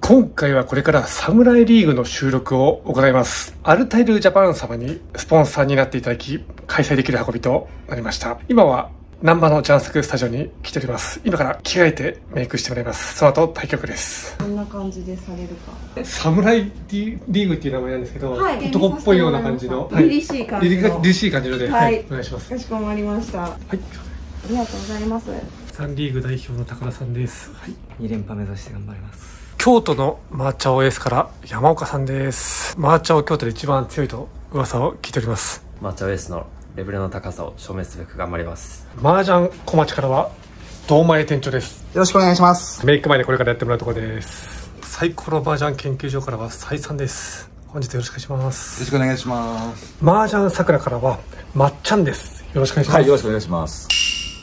今回はこれからサムライリーグの収録を行います。アルタイルジャパン様にスポンサーになっていただき、開催できる運びとなりました。今は難波のジャンスクスタジオに来ております。今から着替えてメイクしてもらいます。その後対局です。 どんな感じでされるか。 サムライリーグっていう名前なんですけど、 はい、 男っぽいような感じの、 凛々しい感じの、 凛々しい感じので、 はい、 お願いします。 かしこまりました。はい、ありがとうございます。 3リーグ代表の高田さんです。はい、 2連覇目指して頑張ります。 京都のマーチャオエースから山岡さんです。マーチャオ京都で一番強いと噂を聞いております。 マーチャオエースのレベルの高さを証明すべく頑張ります。 麻雀小町からは堂前店長です。 よろしくお願いします。 メイク前にこれからやってもらうところです。サイコロ麻雀研究所からはサイさんです。本日よろしくお願いします。 よろしくお願いします。 麻雀さくらからはまっちゃんです。よろしくお願いします。 はい、よろしくお願いします。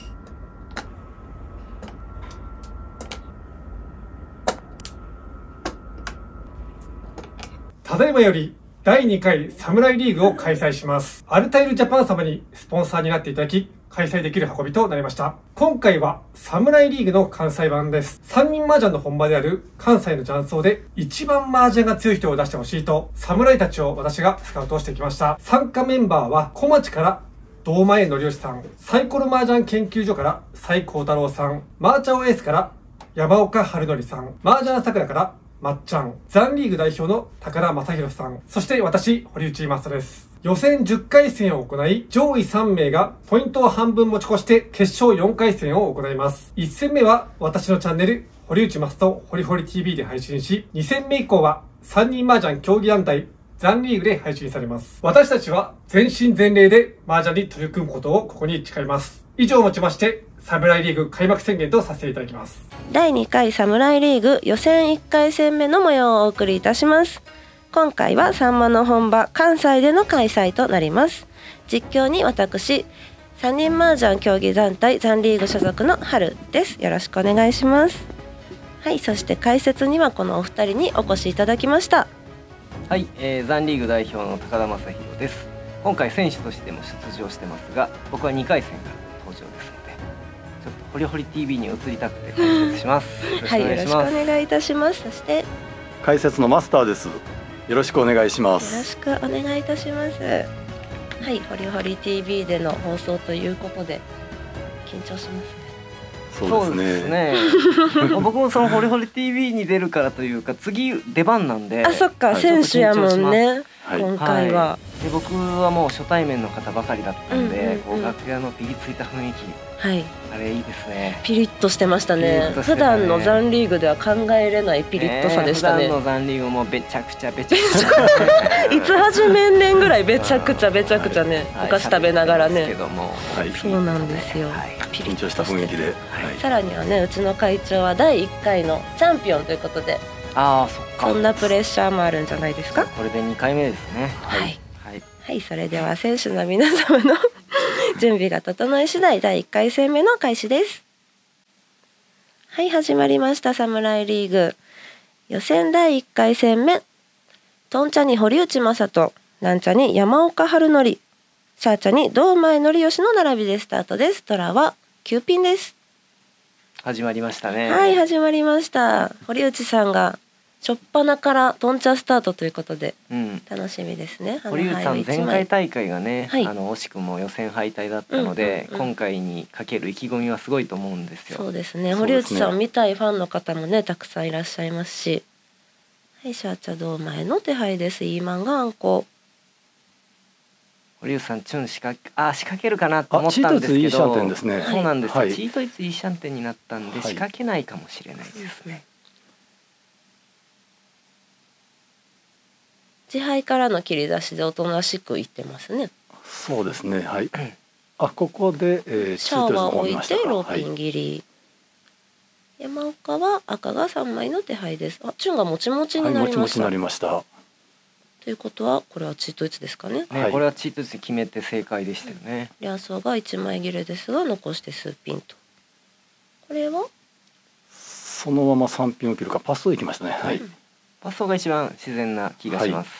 ただいまより第2回サムライリーグを開催します。アルタイルジャパン様にスポンサーになっていただき、開催できる運びとなりました。今回はサムライリーグの関西版です。3人麻雀の本場である関西の雀荘で一番麻雀が強い人を出してほしいと、侍たちを私がスカウトしてきました。参加メンバーは小町から堂前則義さん、サイコロ麻雀研究所から蔡幸太郎さん、マーチャオエースから山岡春則さん、麻雀桜からまっちゃん、ザンリーグ代表の高田正宏さん、そして私、堀内マストです。予選10回戦を行い、上位3名がポイントを半分持ち越して決勝4回戦を行います。1戦目は私のチャンネル、堀内マストホリホリ TV で配信し、2戦目以降は3人麻雀競技団体、ザンリーグで配信されます。私たちは全身全霊で麻雀に取り組むことをここに誓います。以上をもちまして、サムライリーグ開幕宣言とさせていただきます。 第2回サムライリーグ予選1回戦目の模様をお送りいたします。今回はさんまの本場関西での開催となります。実況に私3人麻雀競技団体ザンリーグ所属の春です。よろしくお願いします。はい、そして解説にはこのお二人にお越しいただきました。 はい、ザンリーグ代表の高田正宏です。今回選手としても出場してますが、僕は2回戦から登場ですので、ちょっとホリホリ TV に移りたくて解説します。 はい、よろしくお願いいたします。そして解説のマスターです。よろしくお願いしまよろす。 しくお願いいたします。はい、ホリホリ TV での放送ということで緊張しますね。 そうですね。 僕もそのホリホリ TV に出るからというか、次出番なんで。 あ、そっか、 はい、 選手やもんね。 はい、 今回は、 で僕はもう初対面の方ばかりだったんで、こう楽屋のピリついた雰囲気、 はい、 あれいいですね。 ピリッとしてましたね。普段のザンリーグでは考えれないピリッとさでしたね。 普段のザンリーグもべちゃくちゃべちゃくちゃいつ始めんねんぐらいべちゃくちゃべちゃくちゃね、お菓子食べながらね。そうなんですよ。 ピリッとした雰囲気で。 さらにはね、うちの会長は第1回のチャンピオンということで、 ああ、そっか。 そんなプレッシャーもあるんじゃないですか。 これで2回目ですね。 はいはい、それでは選手の皆様の準備が整い次第第1回戦目の開始です。はい、始まりましたサムライリーグ予選第1回戦目、トンチャに堀内正人、ナンチャに山岡春則、シャーチャに堂前則義の並びでスタートです。トラは9ピンです。 始まりましたね。 はい、始まりました。堀内さんが初っ端からトンチャスタートということで、楽しみですね。 堀内さん前回大会がね、惜しくも予選敗退だったので、今回にかける意気込みはすごいと思うんですよ。 そうですね。堀内さんを見たいファンの方もね、たくさんいらっしゃいますし、はい、シャーチャ堂前の手配です。イーマンがあんこ。 堀内さんチュン仕掛けるかなと思ったんですけど、 チートイツいいシャンテンですね。 そうなんですよ。チートイツいいシャンテンになったんで仕掛けないかもしれないですね。 自敗からの切り出しでおとなしくいってますね。 そうですね。はい。あ、ここで、 シャーは置いてローピン切り。山岡は赤が3枚の手配です。あ、チュンがもちもちになりました。 もちもちになりました。 ということはこれはチートイツですかね。 これはチートイツ決めて正解でしたよね。 両層が1枚切れですが残して数ピンと。これはそのまま3ピンを切るかパスをいきましたね。はい。 パスが一番自然な気がします。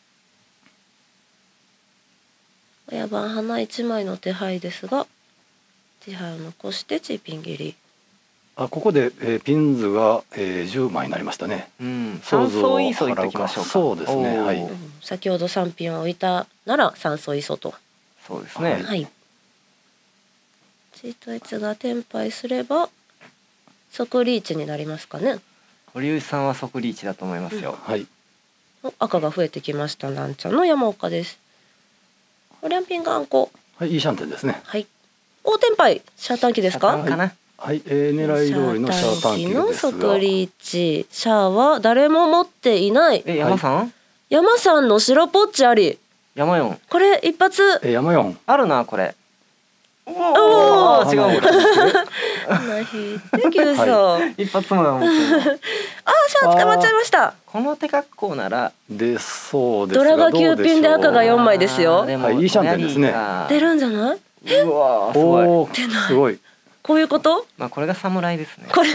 親番花1枚の手配ですが、手配を残してチーピン切り。 ここで、ピンズが、10枚になりましたね。 三層イーソいっときましょうか。 そうですね。はい。 先ほど3品を置いたなら3層イソと。 そうですね。 はい。チートイツがテンパイすれば即リーチになりますかね。 堀内さんは即リーチだと思いますよ。 はい。 赤が増えてきましたランちゃんの山岡です。リャンピンがあんこ。 はい、いいシャンテンですね。 はい。大テンパイシャータン機ですか。 かな。 はい、狙い通りのシャータン機のですが。 即リーチ。シャーは誰も持っていない。 山さん？ 山さんの白ポッチあり。 山4。 これ一発。 山4。 あるなこれ。 おお。 違う。 引いて9層。 一発も持ってる。 シャー捕まっちゃいました。 この手格好ならでそうですドラが9ピンで赤が4枚ですよ。 はい、いいシャンテンですね。 出るんじゃない？ うわーすごい。 出ない。 すごい。 こういうこと？ まあこれが侍ですね。 これ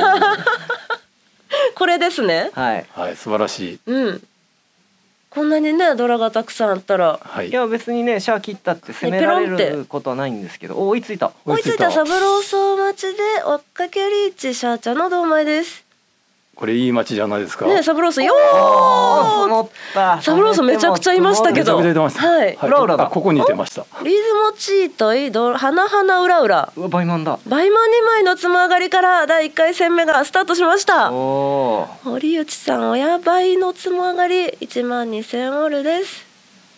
これですね。 はいはい素晴らしい。 うん。こんなにねドラがたくさんあったら。 はい。 いや別にねシャー切ったって攻められることはないんですけど、追いついた。 追いついた。サブローソー待ちで追っかけリーチシャーちゃんの同枚です。 これいい街じゃないですか。 ねサブローソーよー。 サブローソーめちゃくちゃいましたけど。 めちゃくちゃ出てました。 はい。 裏裏だ。 ここにいてました。 リズモチートイド花々裏裏。 うわバイマンだ。 バイマン2枚のつま上がりから第1回戦目がスタートしました。 おお。 堀内さん親倍のつま上がり12000オールです。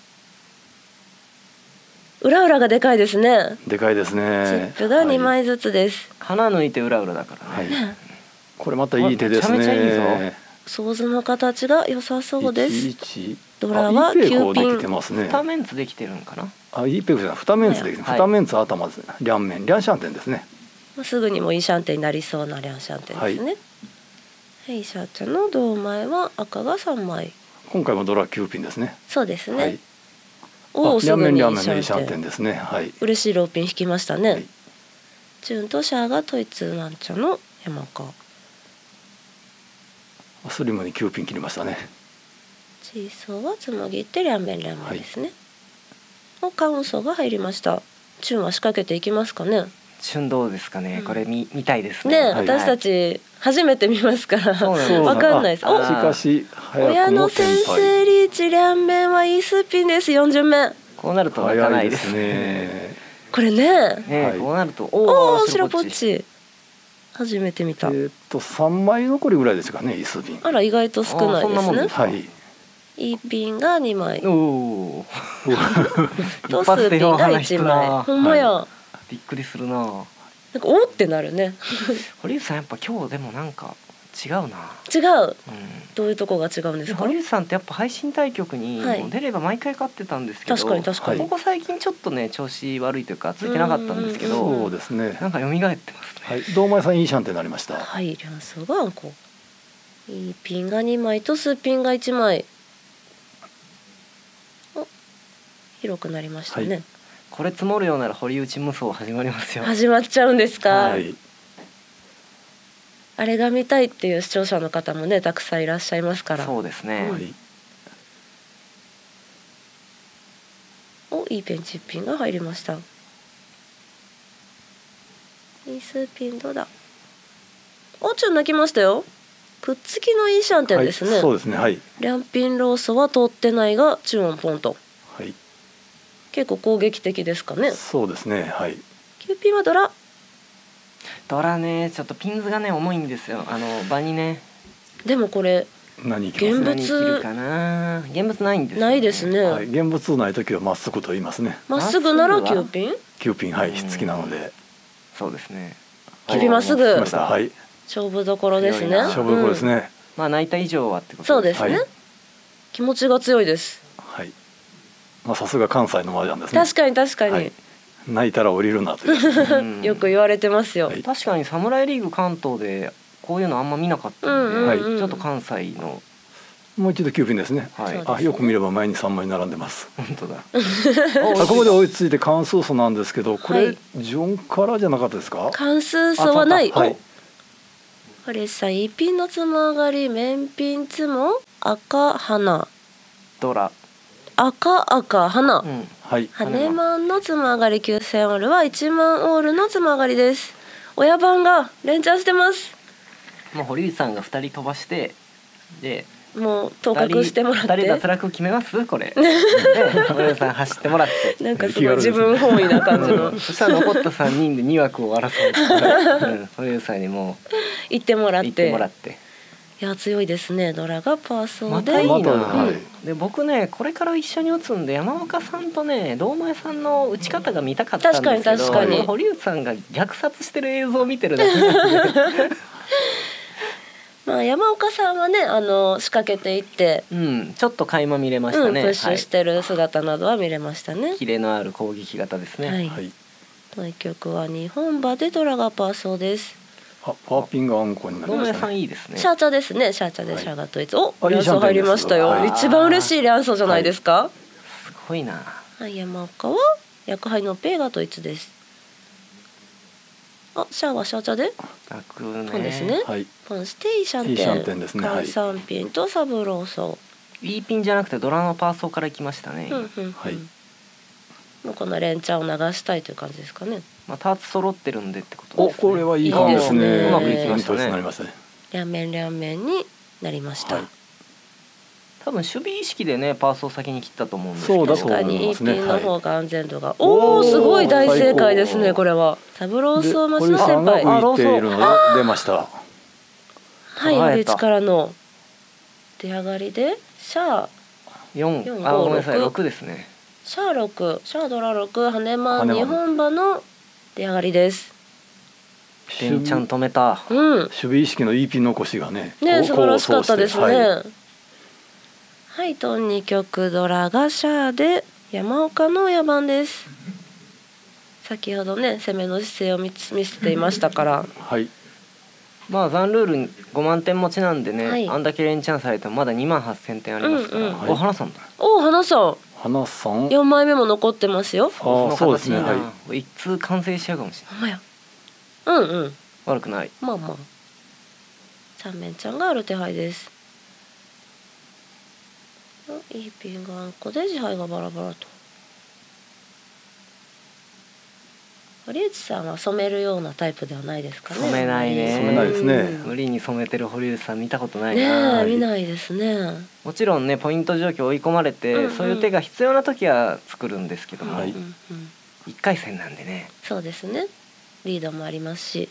裏裏がでかいですね。 でかいですね。 チップが2枚ずつです。 花抜いて裏裏だからね。 はい。これまたいい手ですね。 めちゃめちゃいいぞ。 想像の形が良さそうです。ドラはは9ピン。 できてますね。 2メンツできてるんかな。 いいペグじゃない。2メンツできて、2メンツ頭ですね。リャンメン、リャンシャンテンですね。 すぐにもいいシャンテンになりそうなリャンシャンテンですね。はい、シャーちゃんの同枚は赤が3枚。 今回もドラ9ピンですね。 そうですね。 はい。 おお、すぐにいいシリャンメンのいいシャャンテンンテンですね。はい。 嬉しいローピン引きましたね。 はい、 チューンとシャーがトイツなんちゃの山か。 スリムに9ピン切りましたね。 チーソーはつまぎってリャンメンですね。のカウンソーが入りました。チューンは仕掛けていきますかね。 チュンどうですかね。これ見たいですね。 ね、私たち初めて見ますからそうわかんないです。 しかし親の先生リーチリャンメンはいいスピンです4巡目。 こうなると泣かないですね。 これね。 こうなるとおお白ポッチ。初めて見た。 3枚残りぐらいですかね、いいスピン。 あら意外と少ないですね。 はい。 いいピンが2枚。 おお。 とスピンが1枚。ほんまや。 びっくりするな。なんかおってなるね。 堀内さんやっぱ今日でもなんか違うな。 違う。どういうとこが違うんですか。 堀内さんってやっぱ配信対局に出れば毎回勝ってたんですけど、 確かに確かに。 ここ最近ちょっとね調子悪いというかついてなかったんですけど、 そうですね。 なんか蘇ってますね。 はい。堂前さんいいシャンテンになりました。 はい、リャンソーがあんこ。いいピンが2枚とスピンが1枚。広くなりましたね。 これ積もるようなら堀内無双始まりますよ。 始まっちゃうんですか。 はい。 あれが見たいっていう視聴者の方もねたくさんいらっしゃいますから。 そうですね。 お、いいペンチピンが入りました。いいスピンどうだ。お、ちょっと泣きましたよ。くっつきのいいシャンテンですね。 そうですね。はい。 リャンピンローソは通ってないがチューンポンと。 はい。 結構攻撃的ですかね。 そうですね。はい。 キューピンはドラ。 ドラね、ちょっとピンズがね重いんですよ。場にね。 でもこれ現物かな。現物ないんです。 ないですね。 はい。現物ない時はまっすぐと言いますね。 まっすぐならキューピン ？9ピンはい好きなので。 そうですね。 キューピンまっすぐ。 はい。 勝負どころですね。 勝負どころですね。 まあ泣いた以上はってことそうですね。気持ちが強いです。 はい。まあさすが関西の麻雀ですね。 確かに確かに。 泣いたら降りるなという。 よく言われてますよ。 確かにサムライリーグ関東でこういうのあんま見なかったんで、ちょっと関西の。 もう一度9ピンですね。あ、よく見れば前に3枚並んでます。 本当だ。 ここで追いついて関数素なんですけど、これ順からじゃなかったですか？ 関数素はない。堀さん、いいピンのつま上がり、面ピンつも赤花。 ドラ。 赤花。 はい。 羽マンのつま上がり9000オールは1万オールのつま上がりです。 親番が連チャンしてます。 もう堀内さんが2人飛ばしてでもう当確してもらって。 2人脱落決めますこれ。で堀内さん走ってもらって。 なんかすごい自分本位な感じの。 そしたら残った3人で2枠を争う。堀内さんにもう行ってもらって。 行ってもらって。 いや強いですね。ドラがパーソーで。 またいいな。で僕ねこれから一緒に打つんで山岡さんとね堂前さんの打ち方が見たかったんですけど、 確かに堀内さんが虐殺してる映像を見てるだけなんで。 まあ山岡さんはね仕掛けていって、 ちょっと垣間見れましたね。 プッシュしてる姿などは見れましたね。 キレのある攻撃型ですね。 はい。対局は2本馬でドラがパーソーです。 パーピンがあんこになりましたね。 さんいいですね。 シャーチャですね。シャーチャでシャーが統一。お、リャンソー入りましたよ。一番嬉しいリャンソーじゃないですか。 すごいな。 はい、山岡は薬杯のペイが統一です。シャーはシャーチャで楽ね。ですね。パンしていいシャンテンですね。関3ピンとサブローソー。いいピンじゃなくてドラのパーソーから行きましたね。 はい。もうこの連チャンを流したいという感じですかね。 ターツ揃ってるんでってことですね。 これはいい感じですね。 うまくいきましたね。 両面になりました。 多分守備意識でねパーソー先に切ったと思うんですけど。 確かに E ピンの方が安全度が。すごい大正解ですねこれは。サブローソーマシの先輩。 浮いているのが出ました。 はい、リッチからの出上がりでシャー 4、ごめんなさい6ですね。 シャー6、シャードラ6、羽マン2本馬の出上がりです。 連チャン止めた。 守備意識の E ピン残しがね。 素晴らしかったですね。はい、トン2局ドラがシャーで山岡の親番です。先ほどね攻めの姿勢を見せていましたから。 はい。 ザンルール5万点持ちなんでね、あんだけ連チャンされてもまだ2万8000点ありますから。花さんだ。 花さん。 花さん。 4枚目も残ってますよ。 そうですね。 一通完成しちゃうかもしれない。悪くない。 3面ちゃんがある手配です。いいピンがあんこで自敗がバラバラと。堀内さんは染めるようなタイプではないですかね。 染めないね。 染めないですね。 無理に染めてる堀内さん見たことないな。 見ないですね。 もちろんねポイント状況追い込まれて、そういう手が必要な時は作るんですけども、1回戦なんでね。 そうですね。リードもありますし、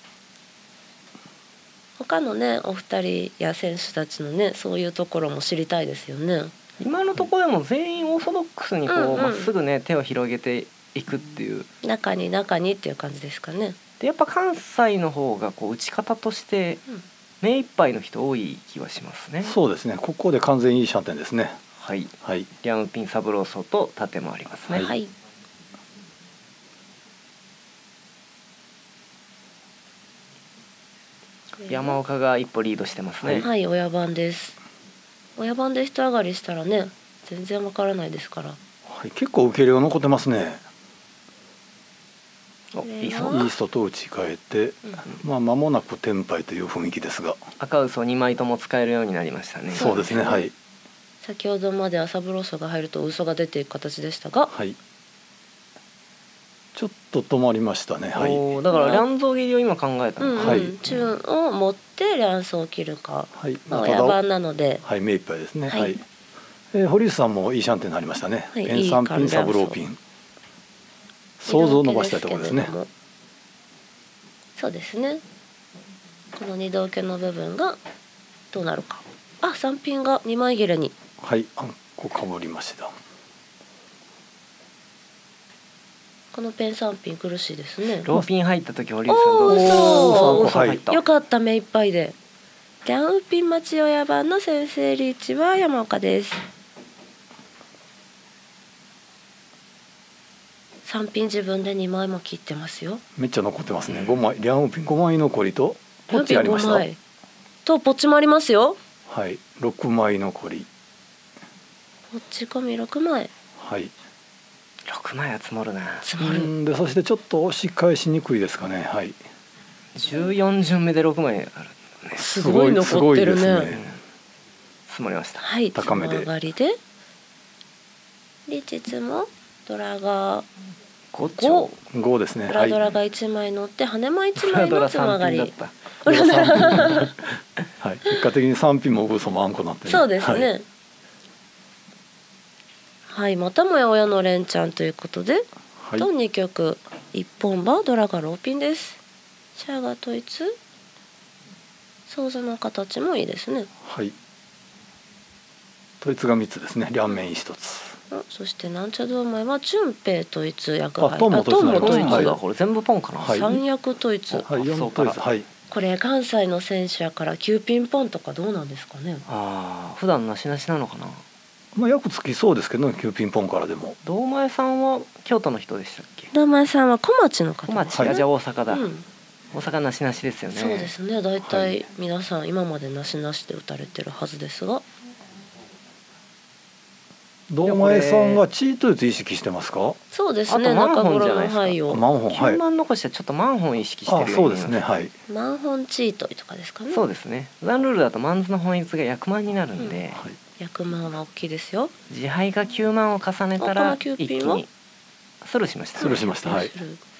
他のねお二人や選手たちのねそういうところも知りたいですよね。 今のところでも全員オーソドックスにまっすぐね手を広げていくっていう、 中にっていう感じですかね。 でやっぱ関西の方が打ち方として目いっぱいの人多い気はしますね。 そうですね。ここで完全いいシャンテンですね。 はい。リャンピンサブローソと縦もありますね。山岡が一歩リードしてますね。 はい、親番です。親番で一上がりしたらね全然わからないですから。 結構受け入れが残ってますね。 イーストと打ち替えて、間もなくテンパイという雰囲気ですが、 赤嘘2枚とも使えるようになりましたね。 そうですね。はい。 先ほどまではサブローソが入ると嘘が出ていく形でしたが、 ちょっと止まりましたね。 だから乱造切りを今考えたの。 チューンを持って乱走を切るか。親番なので。 目いっぱいですね。堀内さんもいいシャンテンになりましたね。ペン3ピンサブローピン。想像を伸ばしたいところですね。 そうですね。この二道家の部分がどうなるか。3ピンが2枚切れに。 あんこかぶりました。 このペン3ピン苦しいですね。 ローピン入った時堀内さんどうですか。 よかった目いっぱいで。リャンピン待ち親番の先生リーチは山岡です。3ピン自分で2枚も切ってますよ。 めっちゃ残ってますね。5枚リャンピン5枚残りとポッチありました。 とポッチもありますよ。 6枚残り。 ポッチ込み6枚。 6枚は積もるな。 でそしてちょっと押し返しにくいですかね。 14巡目で6枚ある、 すごい残ってるね。 積もりました。 高めで。上がりで。リチツもドラが 5 5ですね。 裏ドラが1枚乗って羽間1枚のつまがり。 だったはい、結果的に3品も嘘もあんこなってね。 そうですね。 はいはい、またもや親の連チャンということで、 はいと2曲1本馬ドラがローピンです。シャアが統一、想像の形もいいですね。 はい。統一が3つですね。両面1つ。 そしてなんちゃ堂前は純平統一役あトンも統一になりますトンも統一はいこれ全部ポンかな。 はい三役統一、 はい、4統一。はい。 これ関西の選手やから9ピンポンとかどうなんですかね。 ああ、普段なしなしなのかな。 まあよくつきそうですけどね、9ピンポンからでも。 堂前さんは京都の人でしたっけ。 堂前さんは小町の方小町、 はいあ、じゃあ大阪だ、 うん、 大阪なしなしですよね。 そうですね。だいたい皆さん今までなしなしで打たれてるはずですが、 堂前さんがチートイツ意識してますか？ そうですね。 あとマン中頃ホンじゃないですかの牌をマンホン、はい 9。万残してちょっとマンホン意識してあ、 るよそううですね。 に見えます。 はい。 マンホンチートイとかですかね。 そうですね。ザンルールだとマンズの本率が100万になるんで、 はい。 100万は大きいですよ。 自敗が9万を重ねたあこらの9 一気ピンはにスルーしました。 スルーしました。はい。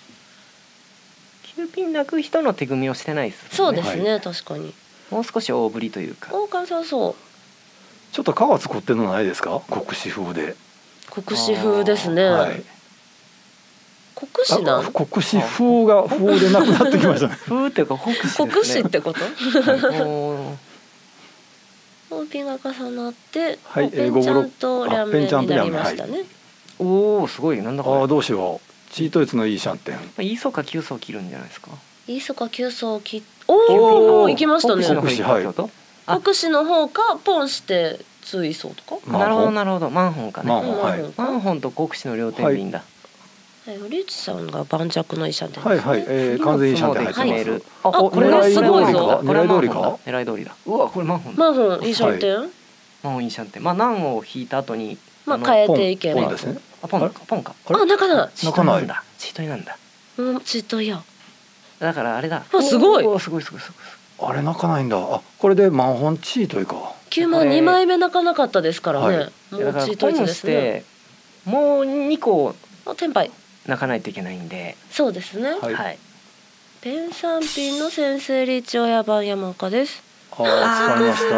9ピン泣く人の手組みをしてないです、ね。 そうですね、確かに。 もう少し大振りというか。 大川さんそう。 ちょっと皮作ってるのないですか？国士風で。 国士風ですね。 はい。 国士なあ、 ん？ 国士風が風でなくなってきましたね。 ふーっていうか国士ですね。 国士ってこと？ おー大ピンが重なって、 はいペンちゃんと両面になりましたね。 おー、すごい、なんだこれ。 ああ、どうしよう。チートイツのいいシャンテン。 イーソか9層切るんじゃないですか。 いいそか9層切っ、おお、行きましたね。 国士の方はい京都。あ、 国士の方かポンして追走とか。 なるほどマンなるほど、マンホンかね。 マンホン、はい。 マンホンと国士の両天秤だ。 はい、堀内さんが盤石の医者で、 はいはい、完全にシャンテン入ってます。 メール。 あこれ狙いすごいぞ通りか？ これは狙い通りか？ 狙い通りだ。うわ、これマンホンだ。 マンホンいいシャンテン、 マンホンいいシャンテン。まあ難を引いた後に変えていけば。 ポンですね。 あ、ポンかポンか。 あれあ、泣かない。 チートなんだ。チートなんだ。 ちっといや。 だからあれだ。 あすごいおー、すごいすごいすごい。 あれ泣かないんだ。あ、これでマンホンチートイか。 9万2枚目泣かなかったですからね。 はいもだからうチートイツポンしですね。 てもう2個あ、テンパイ。 泣かないといけないんで。 そうですね。 はいはい。 ペン3ピンの先生リーチ親番山岡です。 ああ、使いまし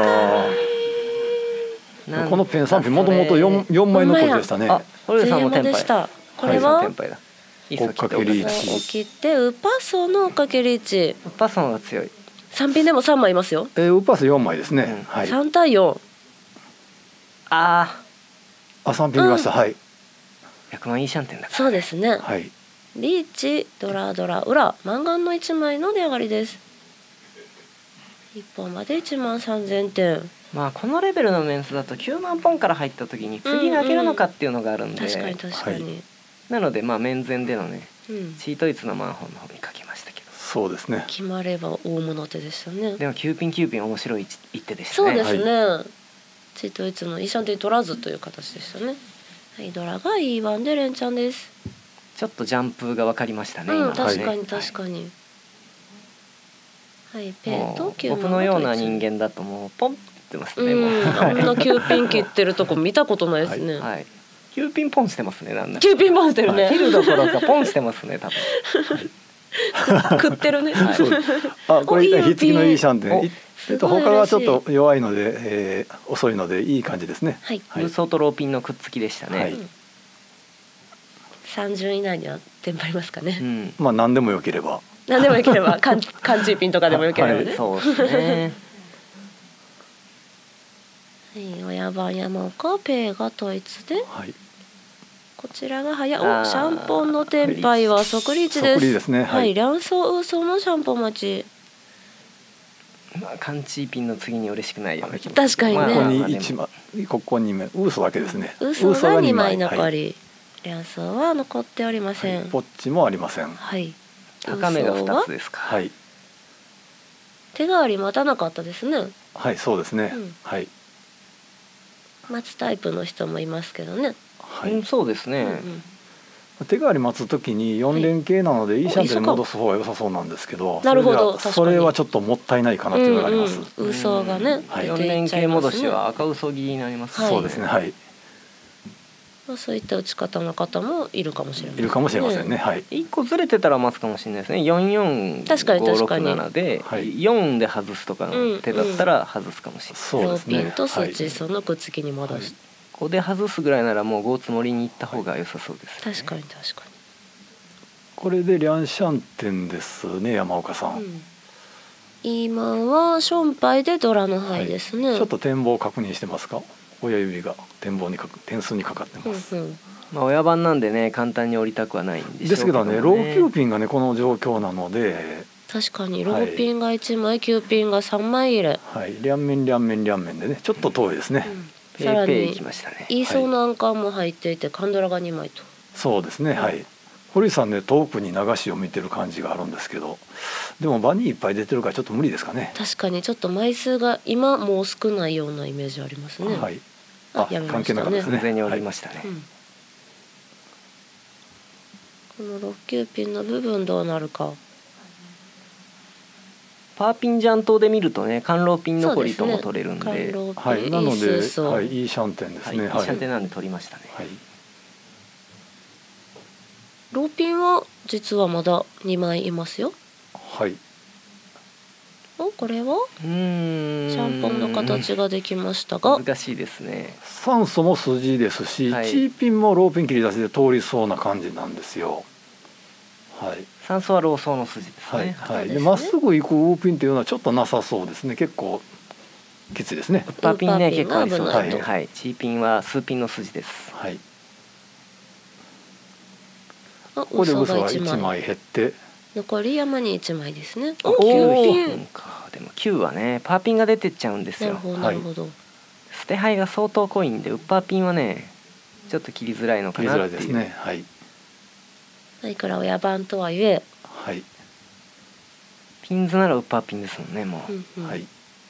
なんた。このペン3品もともと4枚残りでしたね。 あ、堀さんもテンパイ。 でした。これ堀さんはテンパイだ。いいっすよ追っかけリーチを切ってウパソの追っかけリーチ。 パソンが強い。 3ピンでも3枚いますよ。 ウパス4枚ですね。 うんはい。 3対4。 ああ、3品見ました。はい。 あ、100万いいシャンテンだ。 そうですね。 はい。 リーチドラドラ裏マンガンの1枚の出上がりです。1本まで1万3000点。 まあこのレベルのメンツだと9万ポンから入った時に次投げるのかっていうのがあるんで、 確かに確かに。 なのでまあ面前でのねうん。 チートイツのマンホンの方にかけましたけど、 そうですね。 決まれば大物手でしたね。 でも9ピン9ピン面白い一手でしたね。 そうですね。チートイツのイシャンテン取らずという形でしたね。はい、ドラが E1 で連チャンです。 ちょっとジャンプが分かりましたね、 うん、 今のね。 確かに確かに。はい、ペンともう 9万僕のような人間だともうポンってますね、もう。 うん、あんな9ピン切ってるとこ見たことないですね。 はい。9ピンポンしてますね、なんだ。 9ピン回してるね。 切るどころかポンしてますね、多分。 食ってるね。 そうです。あ、これおいいよひっつきのいいシャンテン。 お他がちょっと弱いので、遅いのでいい感じですね。 はい。 はいウソとローピンのくっつきでしたね。 はい 30以内にはテンパりますかね。 うん。 まあ何でもよければ。 何でもよければ、缶チーピンとかでもよければね。 そうですね。 はい、親番山岡ペイが統一で、 はい。 こちらが早あーおシャンポンのテンパイは即リーチです。 即リーですねは、 はいい両層ウソのシャンポン待ち。 まあカンチーピンの次に嬉しくないような気も。 確かにねここにまあまあ 1枚、ここに枚、ウーソだけですね。 ウソが2枚残はいり、両層は残っておりません。 ポッチもありません。 はい。 高めが2つですか。 はい。 手代わり待たなかったですね。 はい、そうですねうん。 はい。 待つタイプの人もいますけどね。 はいうん、。そうですね。 うん手代わり待つときに4連携なのでいいシャンテンに戻す方が良さそうなんですけど、 なるほどそれではそれはちょっともったいないかなっていうのがあります。 うんうん、ウソがね、 はい出 4連ていっちゃい携ますね。 戻しは赤ウソ切りになります。 はいそうですね。はい。 そういった打ち方の方もいるかもしれない、 いるかもしれませんね。はい。 1個ずれてたら待つかもしれないですね。 確かに確かに 4456で、 はい 4で外すとかの手だったら外すかもしれない、 そうですね。 ローピンとスはいチーソンのくっつきに戻す、 5で外すぐらいならもう5つもりに行った方が良さそうです、ね。 確かに確かこれでリャンシャンテンですね、山岡さん。 に、今はションパイでドラの牌ですね、 ちょっと展望確認してますか。親指が点数にかかってます。 まあ親番なんでね簡単に降りたくはないんでしょうけどね。 ですけどね、ロー9ピンがねこの状況なので、 確かにローピンが1枚、9ピンが3枚入れ、 はい、両面でねちょっと遠いですね。 ペさらイペイに行きましたね。 イーソーのアンカーも入っていてカンドラが2枚と、 そうですね。はい。堀さんね遠くに流しを見てる感じがあるんですけど、でも場にいっぱい出てるからちょっと無理ですかね。 確かにちょっと枚数が今もう少ないようなイメージありますね。 はい。 やめま関したね係なかったですね。 完全に降りましたね。 この6、9ピンの部分どうなるか。 パーピンジャン島で見るとねカンローピン残りとも取れるんで、 カンローピン、 はい。なのイで、 ースーソー、 はい、いいシャンテンですね。 はい、射程なんで取りましたね。 はい。 ローピンは実はまだ2枚いますよ。 はい。 これはシャシャンポンの形ができましたが、 難しいですね。 酸素も筋ですし、 はいチーピンもローピン切り出しで通りそうな感じなんですよ。はい。 酸素はローソーの筋ですはい。 ね。 はい。 そうですねでまっすぐ行くウーピンっていうのはちょっとなさそうですね。結構きついですね。 パーピンねウーパーピン結構ありそうですね。 が危ないとはい、チーピンは数ピンの筋です。 はい。 こここでが嘘が 1 1 枚、 枚減って、 残り山に1枚ですね。 お 9ピ 9 ン。 か。でも9はねパーピンが出てっちゃうんですよ。 なるほどなるほど。 捨て牌が相当濃いんでウッパーピンはねちょっと切りづらいのか切りづらなっていう。 いですね。はい。 いくら親番とはいえ、 はい。 ピンズならウッパーピンですもんねもう、 はい。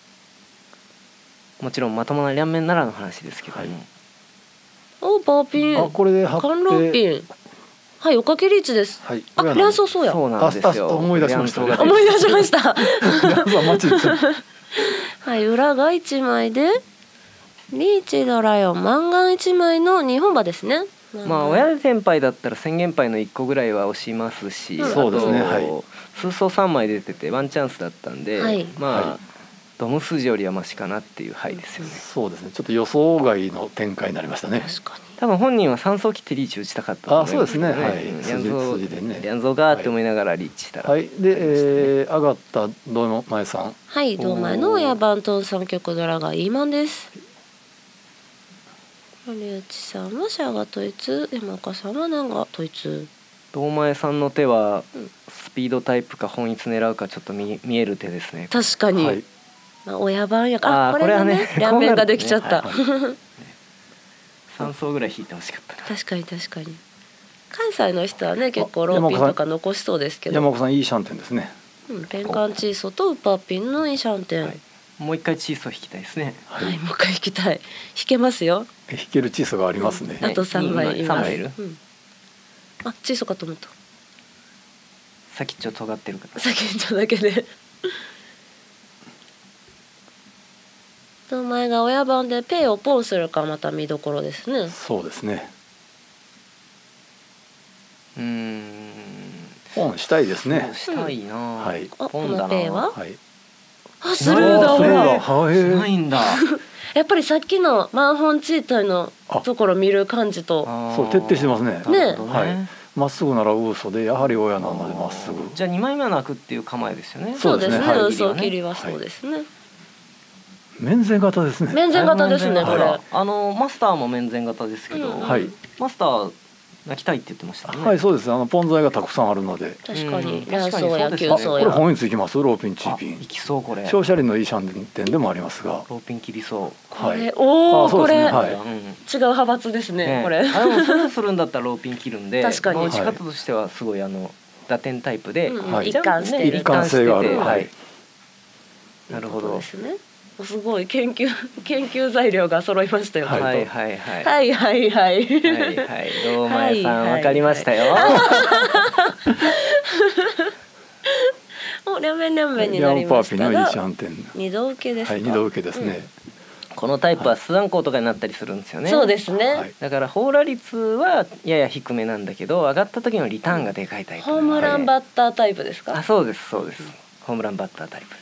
もちろんまともな両面ならの話ですけども、 はいパーピン、 あ、これで貼って。 カンローピン、はい、おかけリーチです。 はい。 あ、 親の連想そうや。 そうなんですよ。 あ思い出しました両面が思い出しました。 皆さんマジですね。 はい、裏が1枚でリーチドラヨンマンガン1枚の2本刃ですね。 まあ親先輩だったら宣言牌の1個ぐらいは押しますし、 うんそうですねあとはい数層3枚出ててワンチャンスだったんで、 はいまあ、 はいドム筋よりはマシかなっていう牌ですよね。 そうですね。ちょっと予想外の展開になりましたね。 確かに。 多分本人は3層切ってリーチ打ちたかったと思いますあそうですねはいうんリャンゾー筋でねリャンゾーがーって思いながらリーチしたら、 はい。で、上がった堂前さん。 はい、同前の親番と3曲ドラがイーマンです。森内さんはシャガ統一、山岡さんはナンガ統一。 堂前さんの手はうんスピードタイプか本一狙うかちょっと見える手ですね。 確かに。 はい。 まあ、親番やから、これがね、 これはね両面ができちゃった。 こ3層ぐらい引いてほしかったな。 確かに確かに。関西の人はね、結構ローピンとか残しそうですけど。 山岡さんいいシャンテンですね。 ペンカンチーソとウッパーピンのイシャンテン。 はいもう一回チーソー引きたいですね。 はい、もう一回弾きたい。弾けますよ。 弾けるチーソがありますね。 あと3枚います。 三枚いるうんあ、チーソかと思った。 先っちょ尖ってるから。 先っちょだけで。と前が親番でペイをポンするかまた見どころですね。 そうですね。ポンしたいですね。 したいな。 はいあ、こポンだな。 のペイは？ はい。 あ、スルーだスルーだ。 わ。 はい。 しないんだ。 やっぱりさっきのマンホンチータイのところ見る感じと。 そう徹底してますね。 ねなるほどはい。まっすぐなら嘘でやはり親なのでまっすぐ。 じゃあ2枚目は泣くっていう構えですよね。 そうですね。 はい嘘切りはそうですね。 面前型ですね。 面前型ですね、これ。 マスターも面前型ですけど、 うんはい。 マスター泣きたいって言ってましたね。 はい、そうです。ポン材がたくさんあるので。 確かにうん卵巣や確かにそうですねあ、 球層や。 これ本一いきます。ローピンチーあピンい。きそうこれ。 照射輪のいいシャンテンでもありますが。 ローピン切りそう。 はいこれ。おお、 あそうこれ違うですねはい派閥ですね、これ。 でもそれをするんだったらローピン切るんで、 確かにまあ打ち方としてはすごい打点タイプで、 うんはい一貫してる一貫性がある。 ははいい。 なるほどですね。すごい研究材料が揃いましたよ。 はいはいはいはい。 はいはいはい。 はいはい、堂前さんはいわかりましたよ。 お両面両面にヤなりンパーピのいいましたがシャンテン。 二度受けですか。 はい、二度受けですね。 このタイプはスワンコーとかになったりするんですよね。 そうですね、 はいだからホーラ率はやや低めなんだけど、上がった時のリターンがでかいタイプ。 ホームランバッタータイプですか？ あ、そうですそうです。ホームランバッタータイプです。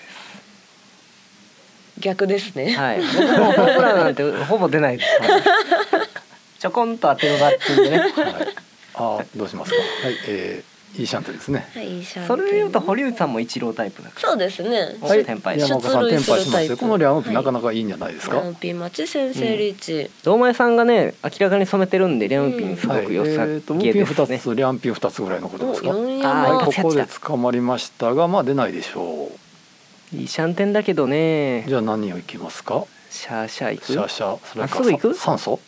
逆ですね。 はい。僕もホームランなんてほぼ出ないです。ちょこんと当てるバッティングでね。 はい、あ、どうしますか。はい、いいシャンテンですね。 はい、いいシャンテン。 それでいうと堀内さんも一郎タイプだから。 そうですね。 はい、先輩。 山岡さん出塁テンパイしまするタイプすよ。このリャンプなかなかいいんじゃないですか。 リャンピン待ち先生リーチ。 堂前さんがね明らかに染めてるんでリャンピンすごく良さムーげピン2 ですね。 つ、リャンピン2つぐらいのことですか。 4 あ山。 はい、ここで捕まりましたが、まあ出ないでしょいいシャンテンだけどねう。。じゃあ何をいきますか。 シャーシャー行く。 シャーシャー、それかあすぐ行く酸素。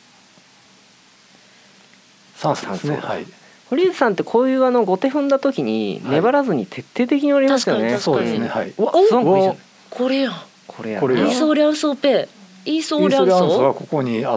酸素ですね。 酸素はい。 堀内さんってこういう後手踏んだ時に粘らずに徹底的に折りますよね。 確かにそうですね。はい。 うわ、スワンコいいじゃん。 これやん。 これやな。 これやイーソーリャンソーペイ。イーソーリャンイーソリアンスはソここにあって、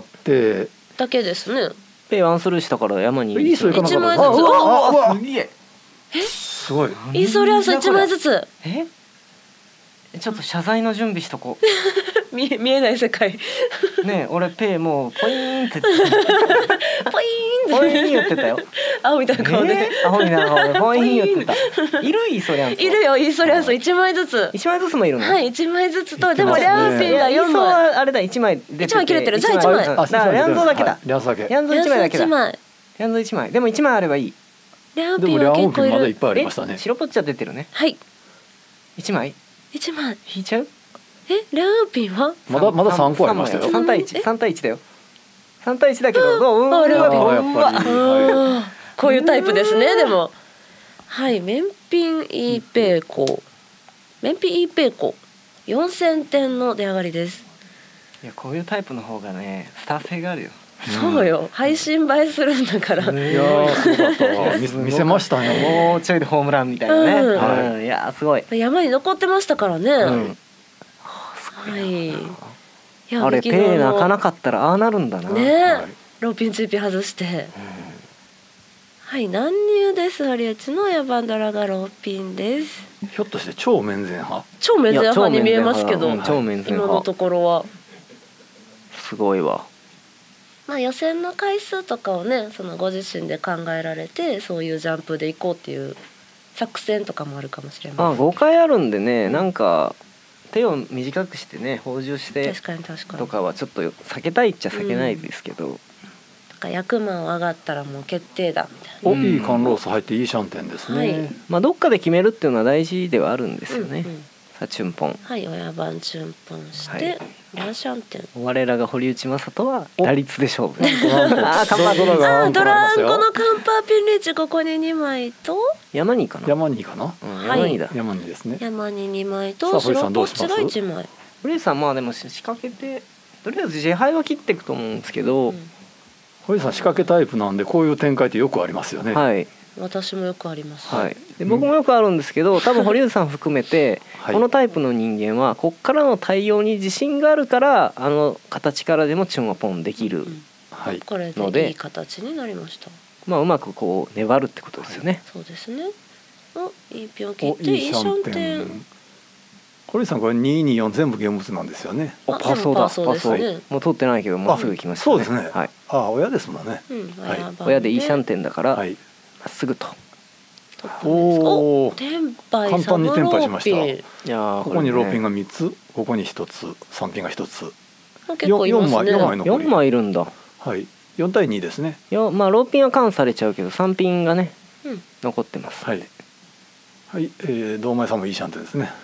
だけですね。 ペイワンスルーしたから山に。 イーソいかなかった。 一枚ずつあうわあうわすげえ。 すごい。 イーソーリャンソ1枚ずつ。 え？ちょっと謝罪の準備しとこ見えない世界。 う。ねえ、俺ペイもうポイーンってポイーンポイってーン言ってたよ。 青みたいな顔で。 アホみたいな顔でポイーン言ってた。いるいそりゃん。 いるよ、イーソーリャンソ1枚ずつ。 一枚ずつもいるの。 はい、1枚ずつと、 言ってますねでもリャンピンが4 いやイーソ枚。 はあれだ一枚出てて。 一枚切れてるじゃあ一枚だからヤンゾーだけだ。 リャンスだけ。 ヤンゾー一枚だけだ。 1枚。 ヤンゾー一枚。でも一枚あればいい。 リャンでもリャピンは結ンピンまだいっ構いる。 ぱいありましたね。 白ポッチャ出てるね。 はい、 一枚 1枚。 引いちゃう？ リャンピンはまだ3個ありましたよ。 三対一、三対一だよ。三対一だけど、どう？ あれはあやっぱり。はこういうタイプですね、でも。はい、メンピンイーペイコ。メンピンイーペイコ。4000点の出上がりです。 いやこういうタイプの方がねスター性があるよ。 そうよ、配信映えするんだから。 い。いやーすごかったわ。見せましたね。 もうちょいでホームランみたいなね。 うんいやすごい。 山に残ってましたからね。 うんはい。いやあれ右のペイ泣かなかったらああなるんだな。 ねえ、 はいローピンツーピン外して。はい、乱入です。堀内の野蛮ドラがローピンです。 ひょっとして超面前派。 超メンズ派に見えますけど、 うん超面前今の派。 ところは。 すごいわ。 まあ予選の回数とかをね、そのご自身で考えられて、そういうジャンプで行こうっていう作戦とかもあるかもしれません。 5回あるんでね、なんか手を短くしてね補充して確かに確かに。 とかはちょっと避けたいっちゃ避けないですけど、 なんか役満上がったらもう決定だみたいな。 お、 うんいい缶ロース入っていいシャンテンですね。 はいまあどっかで決めるっていうのは大事ではあるんですよね。 うんうんさあチュンポン。 はい、親番チュンポンして、 はいリャンシャンテン。 我らが堀内正人は打率で勝負。 なんとあーカンパーピンドラがドランコののカンパーピンリーチここに2枚と山にかな。 山にかな。 うんはい山にだ。 山にですね。 山に2枚さあと堀さんどうします白ポッチが1枚。 堀内さんまあでも仕掛けてとりあえず自敗は切っていくと思うんですけど、 うん堀さん仕掛けタイプなんでこういう展開ってよくありますよね。 はい私もよくあります。 はい。で僕もよくあるんですけど、多分堀内さん含めて、 はいこのタイプの人間はこっからの対応に自信があるからあの形からでもチュンはポンできる、 うんはい。 これのででいい形になりました。 まあうまくこう粘るってことですよね。 そうですね。お、いいピョン切お、 っていいシャンテン。 堀さんこれ224全部現物なんですよね。 あパーソーだ。 でもパーソーですねもう通ってないけどもうすぐ行きましたそうですね。 はい。 あ、親ですもんね。 うん、 はい親でいいシャンテンだからまはい。 っすぐと。 おお。 テンパイ簡単にテンパイしましたサブローいやーここにローピンがが3つ、ここに1つ、3ピンが1つ。 ピン結構いますね。 4枚残り。 4枚いるんだ。 はい。4対2ですね。 いやまあローピンはカンされちゃうけど3ピンがねうん残ってます。 はい。はい。堂前さんもいいシャンテンですね。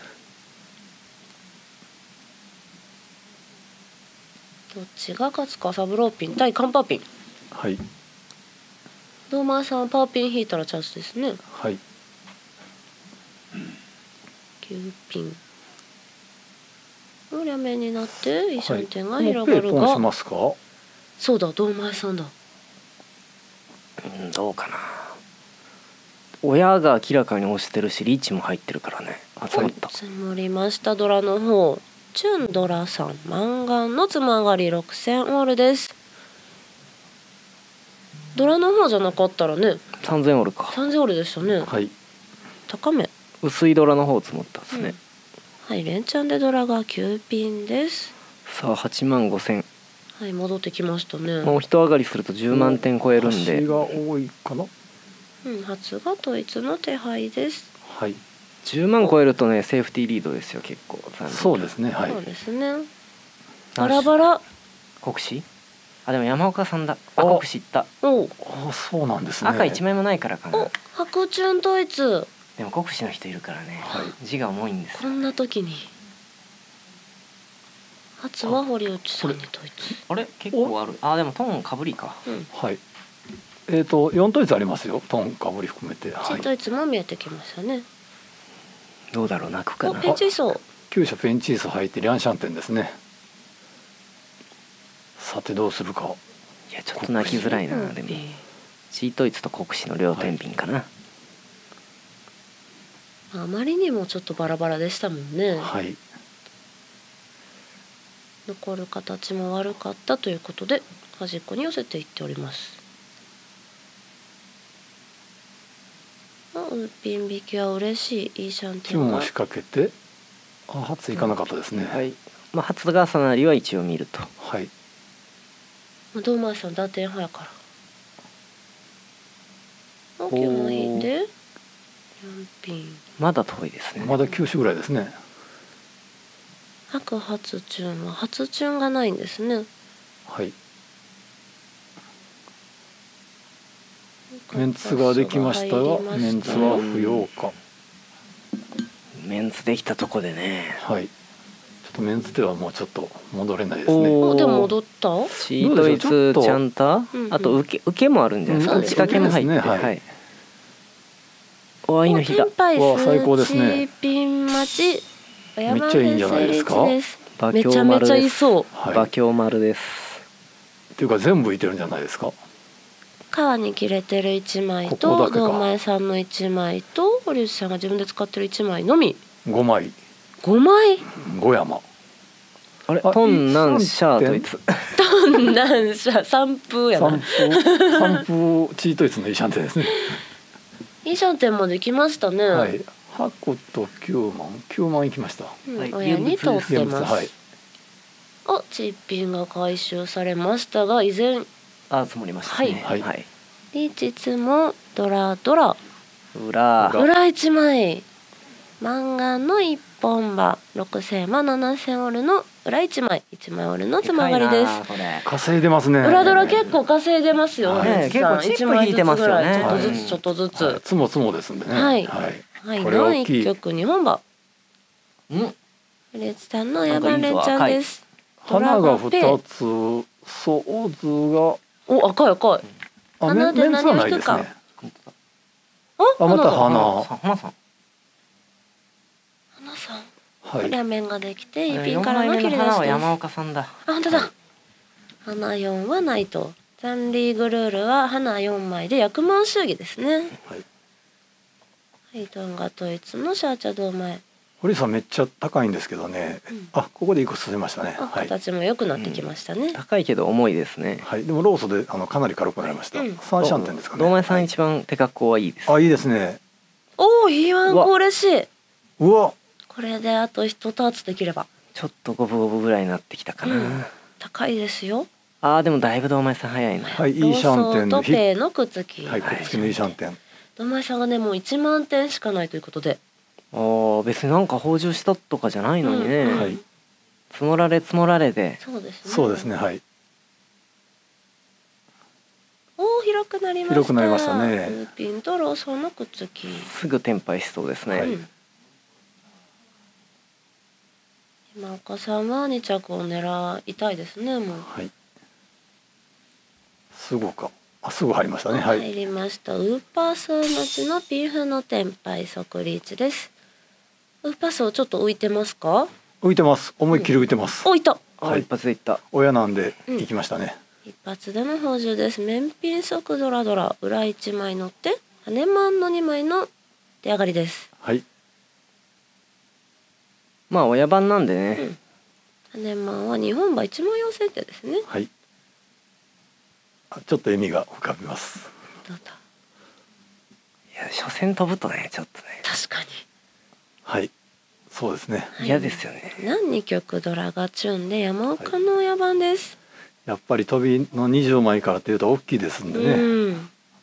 どっちが勝つか。サブローピン対カンパーピン。 はい。 ドーマーさんパーピン引いたらチャンスですね。 はい。 9ピン。裏面になっていいシャンテンがはい。 広がるペイポンしが、 ますか。 そうだ、ドーマーさんだ。 うんどうかな。親が明らかに押してるしリーチも入ってるからね集まった。 積もりましたドラの方。チュンドラさんマンガンのつまがり6000オールです。ドラの方じゃなかったらね、 3000オールか。 3000オールでしたね。 はい。 高め。 薄いドラの方積もったんですね。 はい、連チャンでドラが9ピンです。 さあ8万5千。 はい、戻ってきましたね。 もう一上がりすると10万点超えるんで、 端が多いかな。 初が統一の手配です。 はい。 10万超えるとねセーフティーリードですよ結構。 そうですね。はい。 そうですね。バラバラ。 国士？あでも山岡さんだ。あ国士いった。 お、 あ、そうなんですね。 赤1枚もないからかな。 お、白チュン統一。 でも国士の人いるからね、 はい、 字が重いんですよ。 こんな時に初は堀内さんに統一。 あれ結構ある。あでもトーンかぶりか。 はい。4統一ありますよ。トーンかぶり含めて。 1統一も見えてきましたね。 どうだろう泣くかお、 な。 ペンチーソー。 厩舎ペンチーソー入ってリャンシャンテンですね。さてどうするか。 いやちょっと泣きづらいな。でもチートイツと国士の両天秤かな。 あまりにもちょっとバラバラでしたもんね。 はい。 残る形も悪かったということで端っこに寄せていっております。ウーピン引きは嬉しい。いいシャンテンがキムを仕掛けて、あ、初いかなかったですね。 はい。まあ初が重なりは一応見ると。 はい。 堂前さん打点早から。大きいも引いて4ピン。 まだ遠いですね。 まだ9種ぐらいですね。 白初チューンは初チューンがないんですね。 はい。メンツができましたが、メンツは不要か。 メンツできたとこでね。 はい。ちょっとメンツではもうちょっと戻れないですね。 お、でも戻った。 チートイツちゃんと、あと受けもあるんじゃないですか。仕掛けも入って、はい。おわいの日だ。 わ最高ですね。 ピン待ち。 めっちゃいいんじゃないですか。 めちゃめちゃいそう。 馬鏡丸です。 っていうか全部いてるんじゃないですか。 川に切れてる1枚と堂前さんの1枚と堀内さんが自分で使ってる1枚のみ。 5枚。 5枚。 5山。 あれトンナンシャートイツ。 トンナンシャ三風やな。 三風チートイツのイシャンテンですね。 イシャンテンもできましたね。 はい。8と9万いきました。 親に通ってます。 はい。 お、チッピンが回収されましたが依然。 あ、積もりましたね。 はい。はい。 リーチツもドラ裏1枚。マンガンの1本刃6000は7000オルの裏1枚1枚オルのつまがりです。 稼いでますね。 裏ドラ結構稼いでますよ。 結構チップ引いてますよね。 ちょっとずつ。 つもつもですんでね。 はい。はい。の1曲2本刃。レッツさんのヤバンレンちゃんです。 花が2つ、ソーズが。 お、赤い赤い。 花で何を引くか。あ、また花。 花さん。 はい。両面ができて一品からの切り出しです。 花は山岡さんだ。 あ、本当だ。花4はないと。ザンリーグルールは花4枚で役満祝儀ですね。はい。はい、ドンガ統一のシャーチャ堂前。 堀さんめっちゃ高いんですけどね。あ、ここで1個進めましたね。 形も良くなってきましたね。 高いけど重いですね。 はい。でもローソでかなり軽くなりました。3シャンテンですかね。 堂前さん一番手格好はいいです。 あ、いいですね。 おお、いいワンコ嬉しい。 うわ。 これであと1ターツできれば。 ちょっと五分五分ぐらいになってきたかな。 高いですよ。 ああ、でもだいぶ堂前さん早いな。 はい、いいシャンテンとペイのくっつき。 はい、くっつきのいいシャンテン。 堂前さんがね、もう1万点しかないということで。 ああ、別になんか補充したとかじゃないのにね。はい。積もられで。 そうですね。 そうですね、はい。 おお、広くなりました。 広くなりましたね。 ルーピンとローソンのくっつき。 すぐ転廃しそうですね。 今岡さんは2着を狙いたいですね、もう。 はい。すぐか。あ、すぐ入りましたね。はい。 入りました。ウーパーソーのちのピンフの転廃即リーチです。ウーパーソーちょっと浮いてますか？ 浮いてます。思いっきり浮いてます。 浮いた。 はい、一発でいった。 親なんで行きましたね。 一発での補充です。面ピン即ドラ裏1枚乗って羽マンの2枚の出上がりです。 はい。 まあ親番なんでね。 羽マンは日本馬1万4000点ですね。 はい。ちょっと笑みが浮かびます。 どうだ。 いや、初戦飛ぶとね、ちょっとね。 確かに。 はい。 そうですね。 嫌ですよね。 何2曲ドラがチュンで山岡の親番です。 やっぱり飛びの20枚からっていうと大きいですんでね。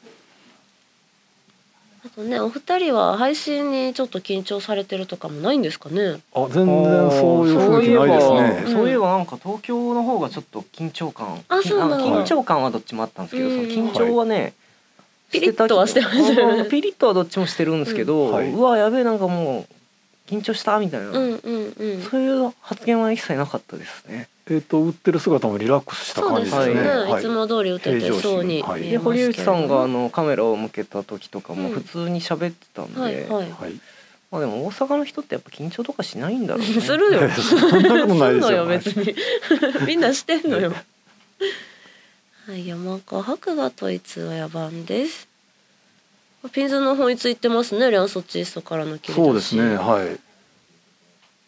あとね、お二人は配信にちょっと緊張されてるとかもないんですかね。 あ、全然そういう雰囲気ないですね。 そういえばなんか東京の方がちょっと緊張感、 そうなんだ。 緊張感はどっちもあったんですけど、その緊張はね、 ピリッとはしてましたよね。 ピリッとはどっちもしてるんですけど、うわやべえ、なんかもう緊張したみたいな、そういう発言は一切なかったですね。 売ってる姿もリラックスした感じですね。 いつも通り売っててそうに。 で堀内さんがカメラを向けた時とかも普通に喋ってたんで、まあでも大阪の人ってやっぱ緊張とかしないんだろうね。するよ。 そんなことないですよ。 別にみんなしてんのよ。はい、山岡博が統一親番です。ピンズの方についてますね。リャンソチーストからの切り出し。 そうですね。はい。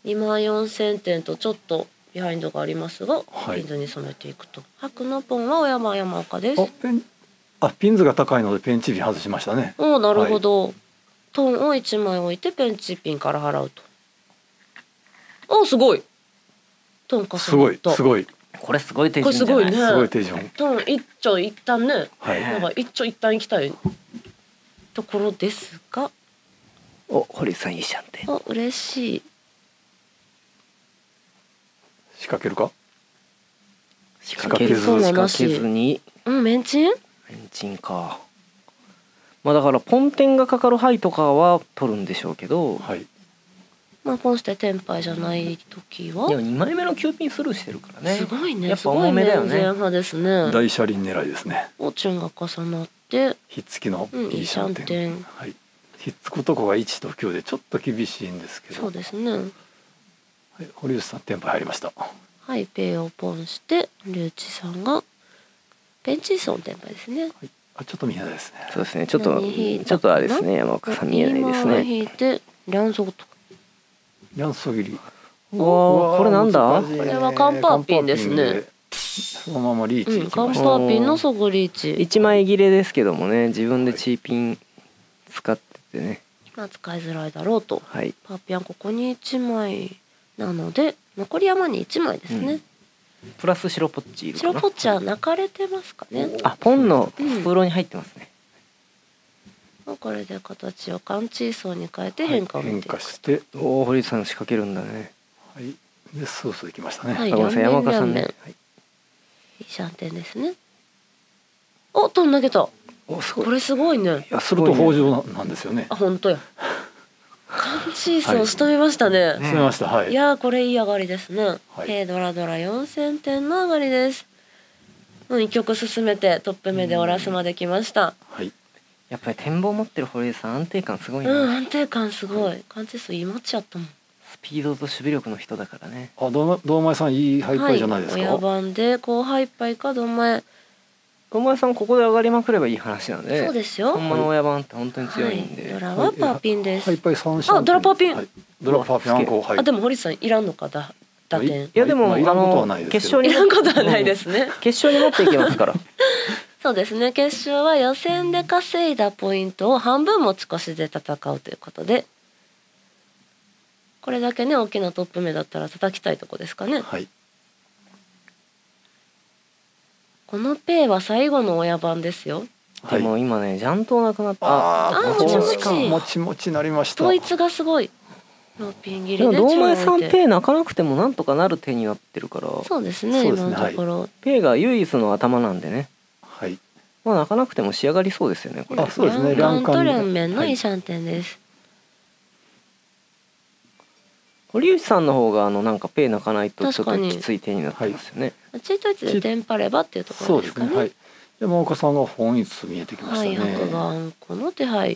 2万4000点とちょっとビハインドがありますが、ピンズに染めていくと。白のポンは親番山岡です。 ピンズが高いのでペンチピン外しましたね。 なるほど。トンを1枚置いてペンチピンから払うと。すごい。トン重なった。 すごいすごい。 これすごい手順じゃない。 これすごいね。 すごい手順。 トン一丁一旦ね。なんか一丁一旦行きたいところですが。 堀さんいいじゃんって。 嬉しい。 仕掛けるか。 仕掛けずに。 メンチン。 メンチンか。まあだからポンテンがかかる牌とかは取るんでしょうけど。はい。 まあポンしてテンパイじゃない時は。 でも2枚目の9ピンスルーしてるからね。 すごいね。 やっぱ重めだよね。 派ですね。 大車輪狙いですね。 チュンが重なって。 ひっつきのいいシャンテン。はい。ひっつくとこが1と9でちょっと厳しいんですけど。 そうですね。 堀内さんテンパイ入りました。 はい、ペイをポンしてリュウチさんがペンチーソンテンパイですね。 ちょっと見えないですね。 そうですね。ちょっとあれですね。山岡さん見えないですね。 引いてリャンソーと。 リャンソギリ。 これなんだ？ これはカンパーピンですね。 そのままリーチ行きカンました。 パーピンのソゴリーチ。 1枚切れですけどもね、自分でチーピン使っててね。 まあ使いづらいだろうと。 はい。 パーピンはここに1枚なので。残り山に1枚ですね。 プラス白ポッチいるかな。 白ポッチは泣かれてますかね。 ポンのスプーロに入ってますね。 これで形をカンチーソーに変えて変化を見ていく。 変化して。 堀内さん仕掛けるんだね。 はい。でスースーできましたね。 山岡さんね。 いいシャンテンですね。トン投げた。これすごいね。 すると北条なんですよね。 本当や。カンチーソー仕留めましたね。 仕留めました。はい。 いやこれいい上がりですね。ドラドラ4000点の上がりです。1曲進めてトップ目でオラスまで来ました。 はい。やっぱり展望持ってる堀江さん安定感すごいね。 安定感すごい。カンチーソーいいマッチやったもん。 スピードと守備力の人だからね。 堂前さんいいハイパイじゃないですか。 親番で後ハイパイか堂前。 堂前さんここで上がりまくればいい話なんで。 そうですよ。 本物の親番って本当に強いんで。 ドラはパーピンです。 ハイパイ3シャン。 ドラパーピン。 ドラパーピンアンコー、はい。 でも堀さんいらんのか打点。 いやでも決勝にいらんことはないですね。 決勝に持っていきますから。 そうですね。決勝は予選で稼いだポイントを半分持ち越しで戦うということで、これだけね大きなトップ目だったら叩きたいとこですかね。 はい。 このペイは最後の親番ですよ。 でも今ねジャントなくなった。 もちもちなりました。 統一がすごい。ローピン切りで堂前さんペイ泣かなくてもなんとかなる手になってるから。 そうですね。今のところペイが唯一の頭なんでね。 はい。 まあ泣かなくても仕上がりそうですよねこれ。 そうですね。 ランと両面のいいシャンテンです。 堀内さんの方がなんかペイ泣かないとちょっときつい手になってますよね。 チートイツでテンパればっていうところですかね。 はい。山岡さんが本一見えてきましたね。 白があんこの手配。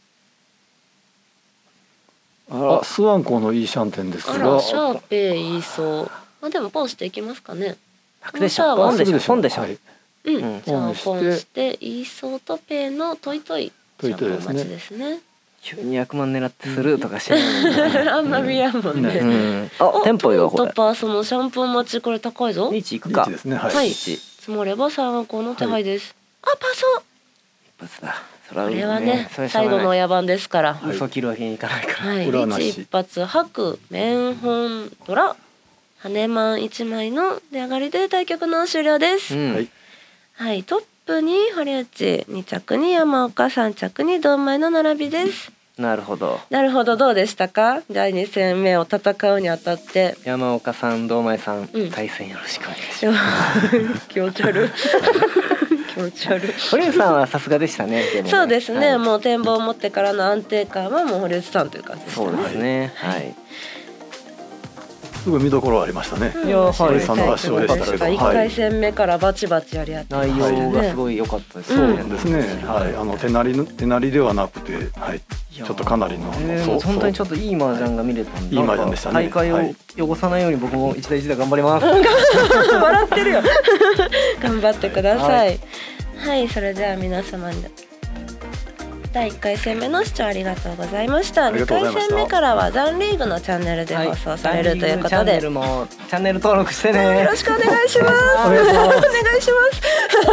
スワンコのいいシャンテンですが。 シャーペイいいそう。でもポンしていきますかね。 楽でしょ。ポンでしょ。ポンでしょ。 じゃあポンしていいそうとペイのトイトイ。 トイトイですね。 急に100万狙ってスルーとかしないあんま見やんもんね。 テンポよこれ。 トッパーそのシャンプー待ちこれ高いぞ。 リーチいくか。 ですね。 はい。積もれば3個の手配です。パソ。 発だ。そこれはねそれ最後の親番ですから。 はい、嘘切るわけにいかないから。 はい、 裏なしリーチ一発白面本ドラ羽マン1枚の出上がりで対局の終了です。 うん、 はいはい、トップに堀内、2着に山岡、3着に堂前の並びです。 なるほど。 なるほど、どうでしたか？第2戦目を戦うにあたって。 山岡さん、堂前さん、 うん対戦よろしくお願いします。 気持ち悪い。気持ち悪い。 堀内さんはさすがでしたね。でもねそうですね、 はいもう展望を持ってからの安定感はもう堀内さんという感じでしたね。 そうですね。はい。 すごい見どころありましたね。 うんいやはい堀さんの圧勝でしたけど、 1 は回い、 戦目からバチバチやり合ってま内したね。 容がすごい良かったですそうね。 ですね。はい、手なりではなくて、はい、ちょっとかなりのそう本当にちょっといい麻雀が見れたんで、 いい麻雀でしたね大会を汚さないように僕も一台一台頑張ります。 笑ってるよ。頑張ってください。はい、それでは皆様に第1回戦目の視聴ありがとうございました。2 ありがとうございました回戦目からはザンリーグのチャンネルで放送されるということで、 チャンネルもチャンネル登録してね。 よろしくお願いします。 お願いしますお願いし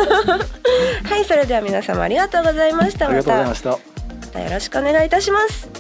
ます。はい、それでは皆様ありがとうございました。 ありがとうございまました。 たよろしくお願いいたします。